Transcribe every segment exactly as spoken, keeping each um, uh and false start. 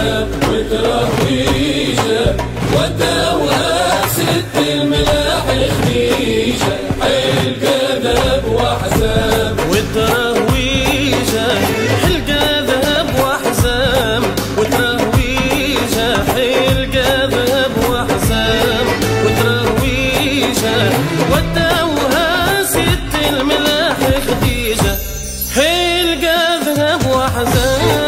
واحزاب وترويجه وداوها ست الملاح خديجه حلقه ذهب واحزاب وترويجه حلقه ذهب واحزاب وترويجه حلقه ذهب واحزاب وترويجه وداوها ست الملاح خديجه حلقه ذهب واحزاب.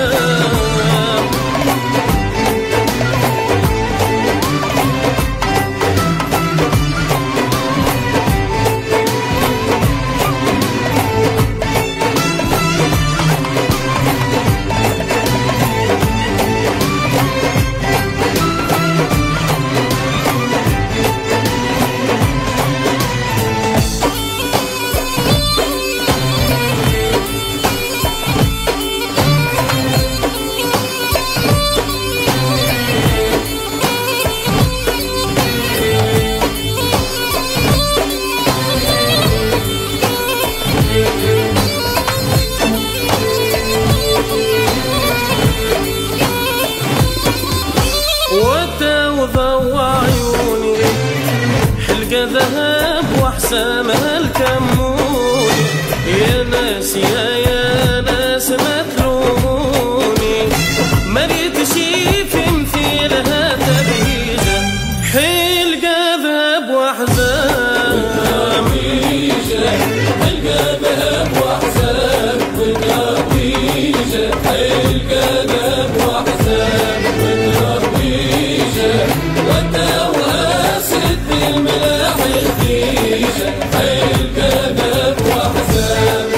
وضوى عيوني حلقة ذهب واحسامها الكمون. يا ناس يا يا ناس ما تلوموني ما ريت شي في مثيلها تبهيجة حلقة ذهب واحزاب. حلقة ذهب واحزاب وترويجه حلقة ذهب واحزاب وترويجه وداوها ست الملاح خديجه حلقة ذهب واحزاب.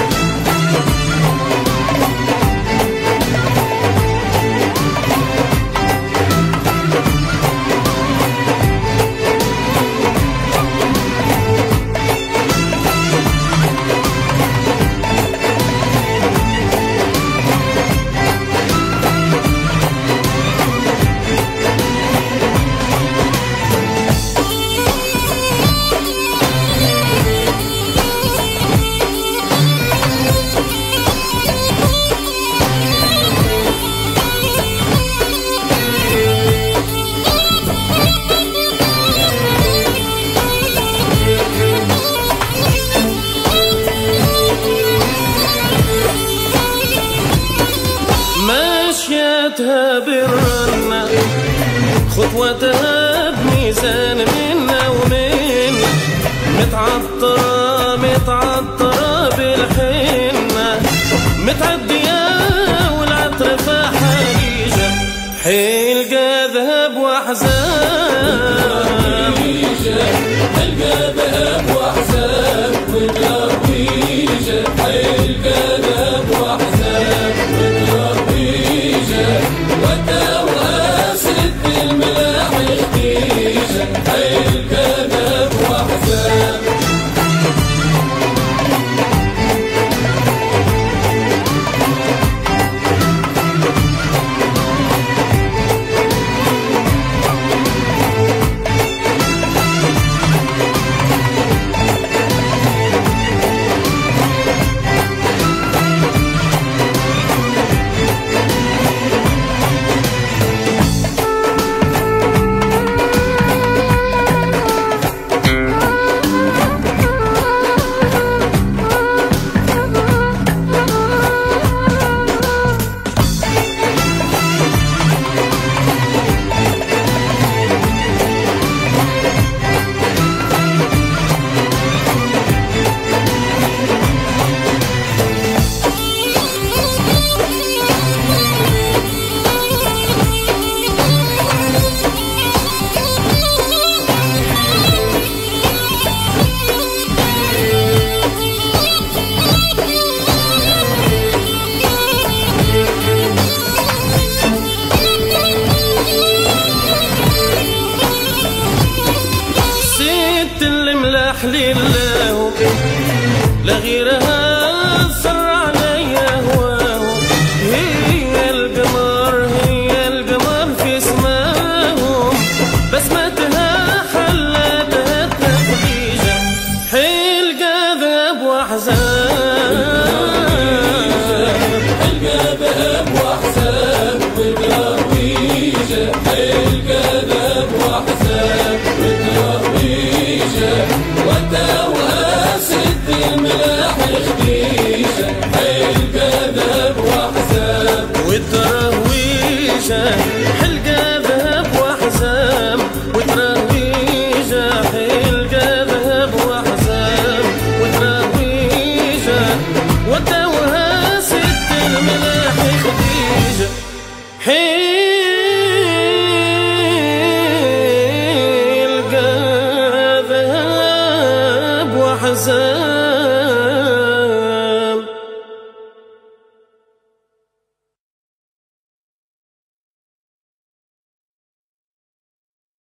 مشيتها بالرنة خطوتها بميزان منا ومن متعطرة متعطرة بالحنة متعدية والعطر فاحة ريجة حلقة ذهب واحزاب. حلقة ذهب واحزاب وترويجه حلقة ذهب واحزاب وترويجه وداوها ست الملاح خديجه حلقة ذهب واحزاب. لله لا غيرها سر عليا هواه. هي القمر هي القمر في سماهم بسمتها حلتها التفريجة حلقة ذهب واحزاب. حلقة ذهب واحزاب وريجة